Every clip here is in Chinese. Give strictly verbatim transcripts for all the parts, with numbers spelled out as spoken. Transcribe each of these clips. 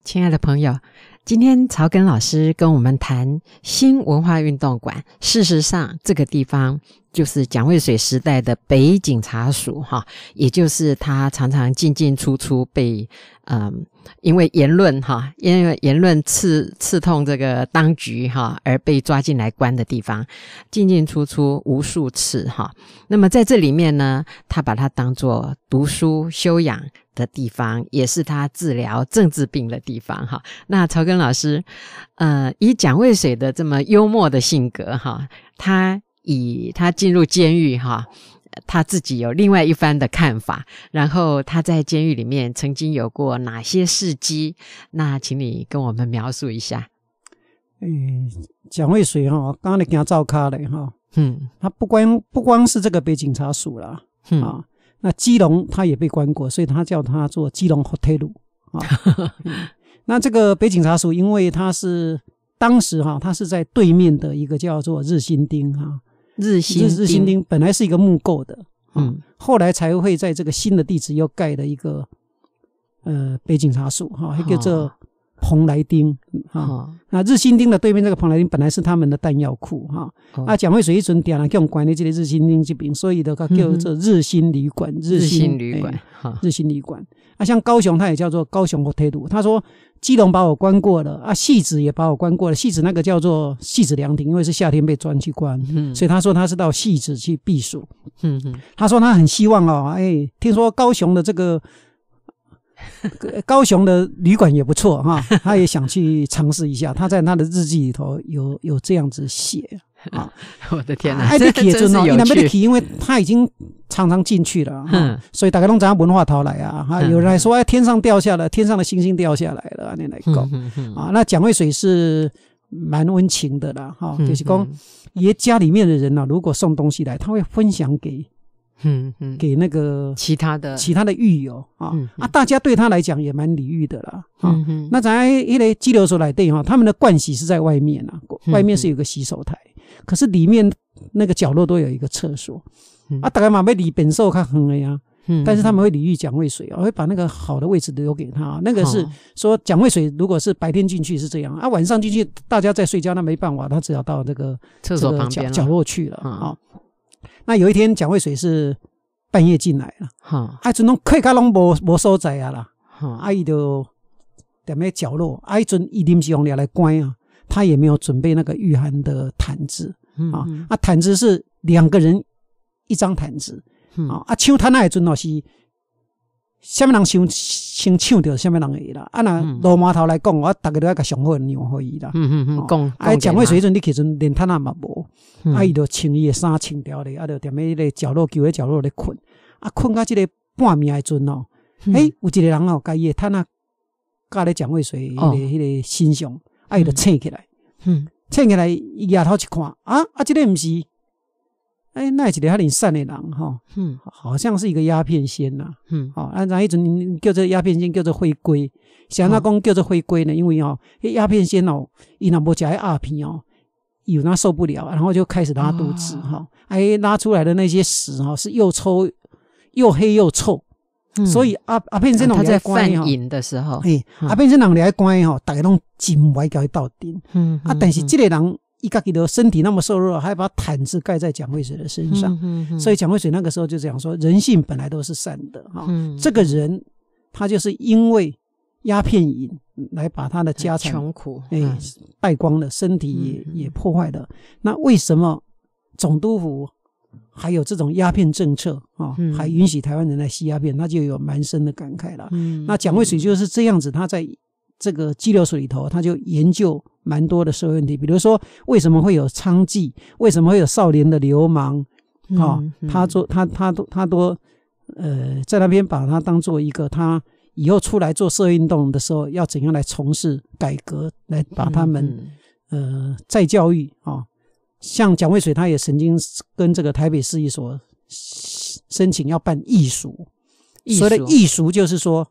亲爱的朋友，今天曹根老师跟我们谈新文化运动馆。事实上这个地方就是蒋渭水时代的北警察署哈，也就是他常常进进出出被嗯，因为言论哈，因为言论刺刺痛这个当局哈，而被抓进来关的地方，进进出出无数次哈。那么在这里面呢，他把它当作读书修养的地方，也是他治疗政治病的地方哈。那曹根老师呃，以蒋渭水的这么幽默的性格哈，他以他进入监狱哈，他自己有另外一番的看法，然后他在监狱里面曾经有过哪些事迹，那请你跟我们描述一下。 嗯，蒋渭水哈，刚刚你给他照卡嘞哈， 嗯， 他不光不光是这个北警察署啦，嗯啊，那基隆他也被关过，所以他叫他做基隆 hotel 啊。嗯、那这个北警察署，因为他是当时哈，他是在对面的一个叫做日新町哈。 日新日新町本来是一个木构的， 嗯， 后来才会在这个新的地址又盖了一个呃北警察署哈，一个叫蓬莱町哈、哦。那日新町的对面这个蓬莱町本来是他们的弹药库哈，哦、啊蒋渭水一阵定来叫我们管理这个日新町这边，所以的叫做日新旅馆， 嗯、日新旅馆， 欸、日新旅馆。啊，像高雄它也叫做高雄 hotel。他说基隆把我关过了啊，汐止也把我关过了。汐止那个叫做汐止凉亭，因为是夏天被抓去关，嗯、所以他说他是到汐止去避暑。嗯嗯，他说他很希望哦，哎、欸，听说高雄的这个高雄的旅馆也不错哈，他也想去尝试一下。他在他的日记里头有有这样子写啊， 我的天哪， 哎，你去真是有趣，因为他已经常常进去了，嗯，所以大家都知道文化逃来啊，哈、嗯，有人还说哎，天上掉下来，天上的星星掉下来了，你来讲、嗯嗯、啊，那蒋渭水是蛮温情的啦，哈、嗯，就是讲爷家里面的人呢、啊，如果送东西来，他会分享给。嗯嗯，给那个其他的其他的狱友啊、嗯嗯、啊，大家对他来讲也蛮礼遇的啦啊。嗯嗯、那在一个拘留所来对哈，他们的盥洗是在外面啊，外面是有个洗手台，嗯、可是里面那个角落都有一个厕所、嗯、啊。大概嘛要离本寿较远的呀，嗯，但是他们会礼遇蒋渭水啊，会把那个好的位置留给他。那个是说蒋渭水如果是白天进去是这样啊，晚上进去大家在睡觉，那没办法，他只要到这个厕所旁边、 这个、角落去了啊。嗯那有一天蒋渭水是半夜进来了，哈，啊，阵拢客家拢无无所在啊啦，啊，伊就踮咧角落，啊，伊阵伊临时用掠来关啊，他也没有准备那个御寒的毯子，嗯、啊，啊，毯子是两个人一张毯子，嗯、啊，啊，抢毯那阵哦是，什么人先先抢到什么人的啦，啊，那罗码头来讲，我大家都要甲上好的让给伊啦，嗯嗯嗯，讲，啊，蒋渭水迄阵你去阵连毯仔嘛无。嗯、啊，伊就穿伊的衫穿掉咧，啊，就踮咧迄个角落，旧咧角落咧困，啊，困到即个半暝的阵哦，诶、嗯欸，有一个人哦，甲伊的毯仔架咧蒋渭水迄、那個、迄、哦、個身上，啊，伊就醒起来，嗯，醒起来，伊抬头一看，啊啊，即、這個毋是，誒、欸，那是一個遐爾瘦的人吼，嗯，好像是一個鴉片仙呐、啊，嗯，好、哦，啊，然後迄陣叫做鴉片仙，叫做灰龜，想那講叫做灰龜呢，因為哦，迄鴉片仙哦，伊若無食迄鴉片哦。有他受不了，然后就开始拉肚子哈，哎、哦，拉出来的那些屎哈是又臭又黑又臭，嗯、所以阿阿片这种他在犯瘾的时候， 哎、嗯，阿片这种来关哈，大家拢真不爱叫伊斗阵，嗯啊，但是这个人伊家己的身体那么瘦弱，还把毯子盖在蒋渭水的身上，嗯、所以蒋渭水那个时候就讲说，人性本来都是善的哈，嗯、这个人他就是因为鸦片瘾来把他的家产穷苦哎、欸、败光了，身体也、嗯、也破坏了。那为什么总督府还有这种鸦片政策啊、哦嗯，还允许台湾人来吸鸦片，他就有蛮深的感慨了。嗯，那蒋渭水就是这样子，他在这个拘留所里头，他就研究蛮多的社会问题，比如说为什么会有娼妓，为什么会有少年的流氓啊、哦嗯嗯？他做他他都他都呃在那边把他当做一个他。以后出来做社会运动的时候，要怎样来从事改革，来把他们、嗯嗯、呃再教育啊、哦？像蒋渭水，他也曾经跟这个台北市一所申请要办艺塾，所谓的艺塾就是说，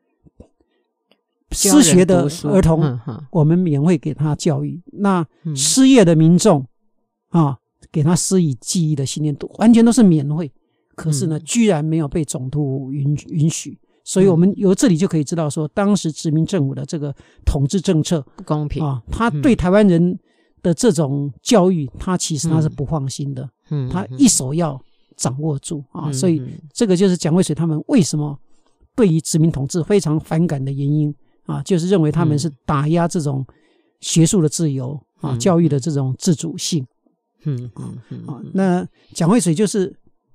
失学的儿童，我们免费给他教育；那失业的民众啊，给他施以记忆的训练，完全都是免费。可是呢，居然没有被总督允允许。 所以我们由这里就可以知道说，当时殖民政府的这个统治政策不公平啊，他对台湾人的这种教育，他其实他是不放心的，嗯，他一手要掌握住啊，所以这个就是蒋渭水他们为什么对于殖民统治非常反感的原因啊，就是认为他们是打压这种学术的自由啊，教育的这种自主性。嗯嗯嗯啊，那蒋渭水就是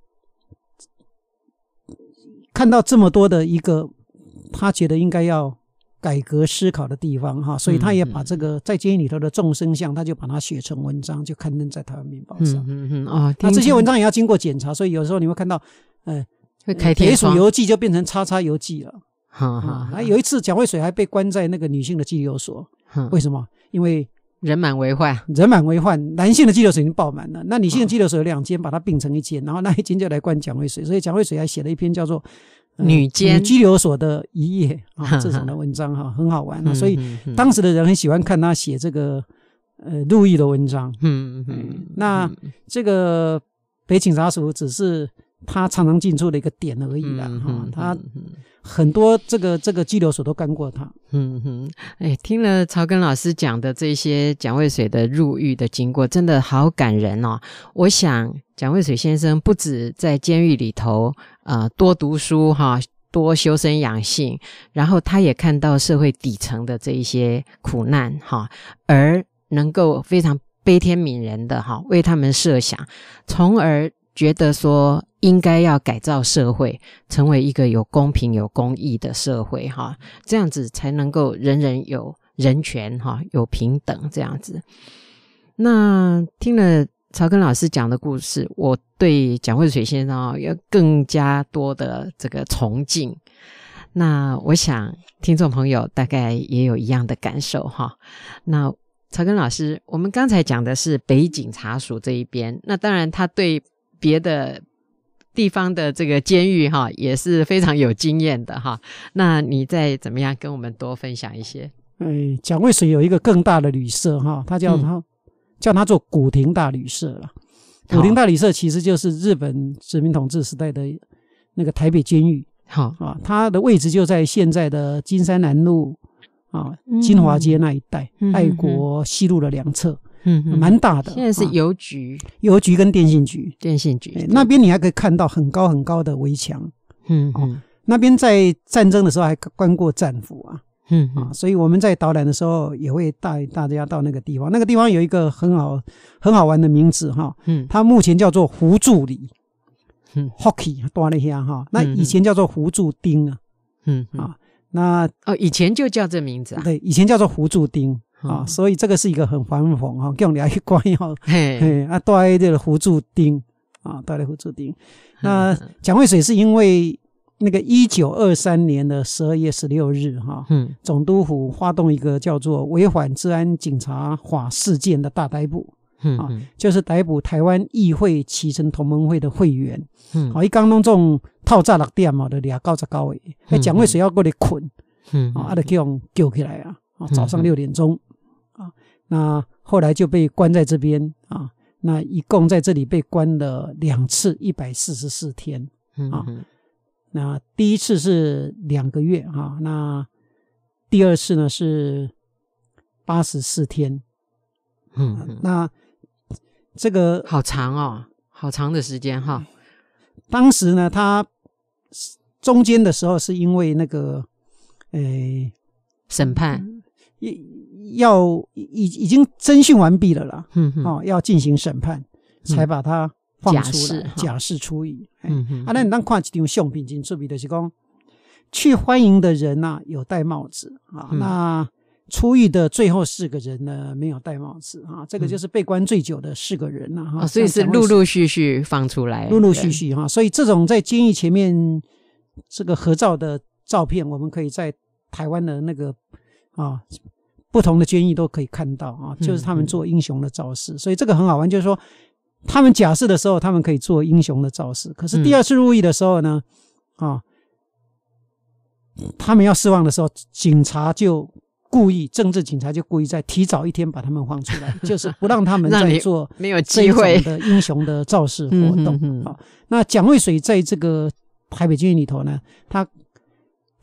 看到这么多的一个他觉得应该要改革思考的地方哈，所以他也把这个在监狱里头的众生相，他就把它写成文章，就刊登在台湾民报上。嗯嗯哦，那这些文章也要经过检查，所以有时候你会看到，呃， 会开天铁鼠游记就变成叉叉游记了。哈哈、嗯，有一次蒋渭水还被关在那个女性的拘留所，嗯、为什么？因为人满为患， 人满为患，男性的拘留所已经爆满了，那女性的拘留所有两间，把它并成一间，然后那一间就来关蒋渭水，所以蒋渭水还写了一篇叫做呃、女监拘留所的一页啊，这种的文章哈，很好玩啊，所以当时的人很喜欢看他写这个呃入狱的文章。嗯嗯，那这个北警察署只是他常常进出的一个点而已啦，哈、嗯，他很多这个这个拘留所都干过他。 嗯哼，哎，听了曹根老师讲的这些蒋渭水的入狱的经过，真的好感人哦。我想蒋渭水先生不止在监狱里头呃多读书哈，多修身养性，然后他也看到社会底层的这一些苦难哈，而能够非常悲天悯人的哈为他们设想，从而觉得说应该要改造社会，成为一个有公平有公义的社会哈，这样子才能够人人有人权哈，有平等这样子。那听了曹根老师讲的故事，我对蒋渭水先生哦有更加多的这个崇敬。那我想听众朋友大概也有一样的感受哈。那曹根老师，我们刚才讲的是北警察署这一边，那当然他对别的地方的这个监狱哈也是非常有经验的哈。那你再怎么样跟我们多分享一些？ 哎，蒋渭水有一个更大的旅社哈，他叫他、嗯、叫他做古亭大旅社了。古亭大旅社其实就是日本殖民统治时代的那个台北监狱。好啊，它的位置就在现在的金山南路啊、金华街那一带，嗯、爱国西路的两侧。嗯，蛮大的。 现在是邮局、 啊、邮局跟电信局， 电信局那边你还可以看到很高很高的围墙。嗯嗯、哦，那边在战争的时候还关过战俘啊。嗯啊，所以我们在导览的时候也会带大家到那个地方。那个地方有一个很好很好玩的名字哈，嗯，它目前叫做胡柱里，嗯 ，Hockey 多了一下哈。那以前叫做胡柱丁啊。嗯啊，那哦，以前就叫这名字啊？ 对，以前叫做胡柱丁。啊，所以这个是一个很反讽哈，叫你来关哈，嘿，啊，带这个胡柱丁啊，带来胡柱丁。那蒋渭水是因为那个一九二三年的十二月十六日哈，嗯，总督府发动一个叫做违反治安警察法事件的大逮捕，嗯，啊，就是逮捕台湾议会期成同盟会的会员，嗯，啊，一刚弄这种套炸六点嘛，就俩高十高诶，哎，蒋渭水要过来捆，嗯，啊，就叫人救起来啊，啊，早上六点钟。啊，那后来就被关在这边啊，那一共在这里被关了两次，一百四十四天啊。嗯、那第一次是两个月啊，那第二次呢是八十四天。嗯、啊，那这个好长哦，好长的时间哈。 当时呢，他中间的时候是因为那个，诶， 审判。 要已已经侦讯完毕了啦，嗯哦，要进行审判，才把他放出来，假释出狱。嗯嗯，啊，那你当看一张相片，真出名就是讲，去欢迎的人呐、啊、有戴帽子啊，嗯、那出狱的最后四个人呢没有戴帽子啊，这个就是被关最久的四个人呐、啊、哈、 哦，所以是陆陆续续放出来， 陆陆续续哈，所以这种在监狱前面这个合照的照片，我们可以在台湾的那个啊。不同的监狱都可以看到啊，就是他们做英雄的造势，嗯、所以这个很好玩，就是说他们假释的时候，他们可以做英雄的造势，可是第二次入狱的时候呢，嗯、啊，他们要释放的时候，警察就故意，政治警察就故意在提早一天把他们放出来，就是不让他们再做没有机会的英雄的造势活动。嗯嗯嗯啊，那蒋渭水在这个台北监狱里头呢，他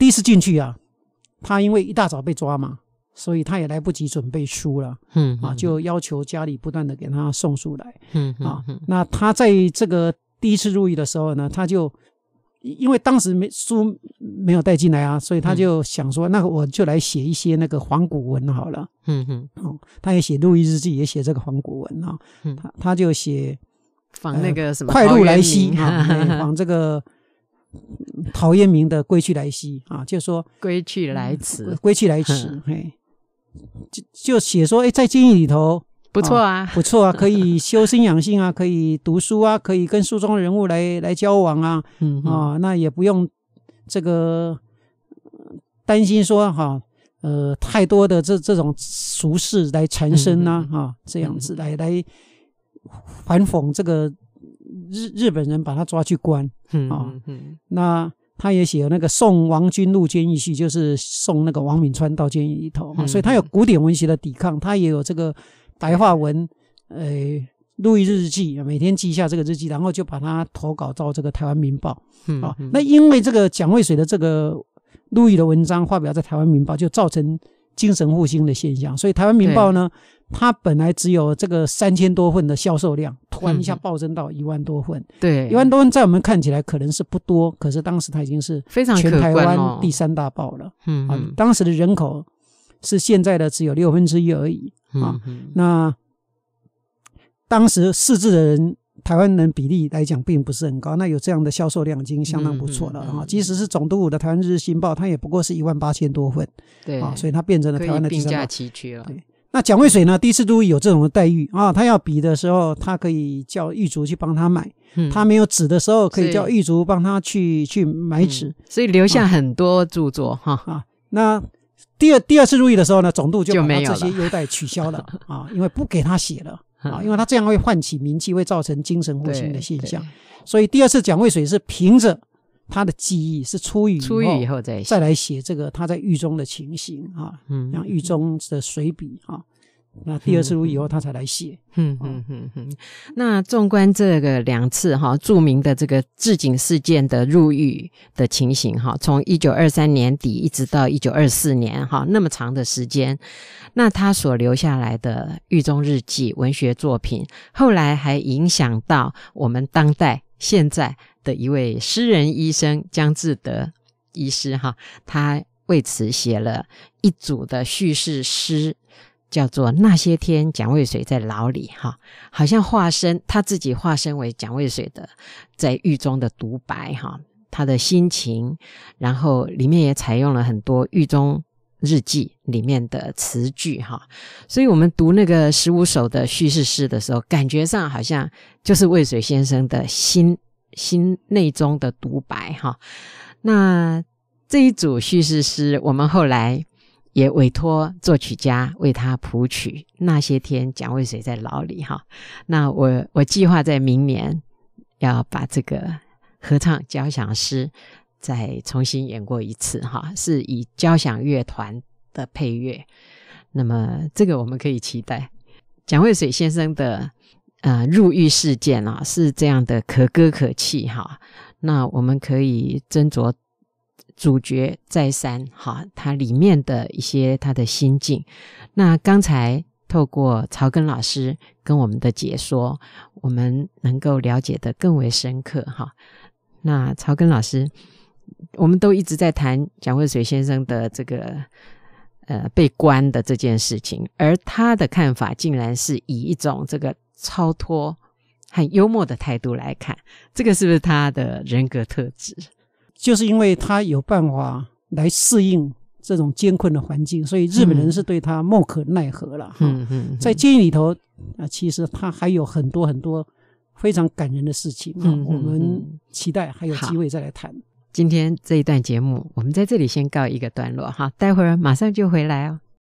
第一次进去啊，他因为一大早被抓嘛，所以他也来不及准备书了，嗯啊，就要求家里不断的给他送书来，嗯啊，那他在这个第一次入狱的时候呢，他就因为当时没书没有带进来啊，所以他就想说，那我就来写一些那个黄古文好了，嗯哼，哦，他也写入狱日记，也写这个黄古文啊，嗯、他他就写仿那个什么、 呃、快路来兮啊，仿这个陶渊明的《归去来兮》啊，就说归去来迟， 归去来迟，嘿，就就写说，哎，在监狱里头。 不错啊、 哦，不错啊，可以修身养性啊，可以读书啊，可以跟书中人物来来交往啊，嗯啊、哦，那也不用这个担心说哈，呃，太多的这这种俗事来缠身呐、啊，哈、嗯哦，这样子来来反讽这个日日本人把他抓去关，嗯啊、哦嗯，那他也写了那个送王君入监狱序，就是送那个王闵川到监狱里头、嗯，所以他有古典文学的抵抗，他也有这个。白话文，呃，入狱日记，每天记一下这个日记，然后就把它投稿到这个台湾民报。嗯，啊、哦，那因为这个蒋渭水的这个入狱的文章发表在台湾民报，就造成精神复兴的现象。所以台湾民报呢，它本来只有这个三千多份的销售量，突然一下暴增到一万多份。对、嗯，一万多份在我们看起来可能是不多，可是当时它已经是全台湾第三大报了。嗯、哦啊，当时的人口是现在的只有六分之一而已。啊、嗯，那当时识字的人，台湾人比例来讲并不是很高，那有这样的销售量已经相当不错了啊、嗯嗯！即使是总督府的台湾日日新报，它也不过是一万八千多份，对啊，所以它变成了台湾的第三大报，并驾齐驱了。对，那蒋渭水呢，第一次入狱有这种的待遇啊，他要笔的时候，他可以叫狱卒去帮他买；嗯、他没有纸的时候，可以叫狱卒帮他去去买纸、嗯， 所以留下很多著作哈啊, 啊。那第二第二次入狱的时候呢，总督就把他这些优待取消了啊，因为不给他写了啊，因为他这样会唤起民气，会造成精神复兴的现象。所以第二次蒋渭水是凭着他的记忆，是出狱出狱以后再再来写这个他在狱中的情形啊，嗯，像狱中的随笔啊。那第二次入狱以后，他才来写。 嗯嗯嗯嗯。那纵观这个两次哈著名的这个治警事件的入狱的情形哈，从一九二三年底一直到一九二四年哈，那么长的时间，那他所留下来的狱中日记文学作品，后来还影响到我们当代现在的一位诗人医生江志德医师哈，他为此写了一组的叙事诗。叫做那些天蒋渭水在牢里哈，好像化身他自己化身为蒋渭水的在狱中的独白哈，他的心情，然后里面也采用了很多狱中日记里面的词句哈，所以我们读那个十五首的叙事诗的时候，感觉上好像就是渭水先生的心心内中的独白哈。那这一组叙事诗，我们后来也委托作曲家为他谱曲，那些天蒋渭水在牢里哈。那我我计划在明年要把这个合唱交响诗再重新演过一次哈，是以交响乐团的配乐。那么这个我们可以期待。蒋渭水先生的呃入狱事件啊，是这样的可歌可泣哈。那我们可以斟酌主角再三哈，他里面的一些他的心境。那刚才透过曹根老师跟我们的解说，我们能够了解得更为深刻哈。那曹根老师，我们都一直在谈蒋渭水先生的这个呃被关的这件事情，而他的看法竟然是以一种这个超脱很幽默的态度来看，这个是不是他的人格特质？ 就是因为他有办法来适应这种艰困的环境，所以日本人是对他莫可奈何了。嗯嗯嗯、在监狱里头、啊、其实他还有很多很多非常感人的事情、啊嗯、我们期待还有机会再来谈。 今天这一段节目我们在这里先告一个段落哈，待会儿马上就回来哦。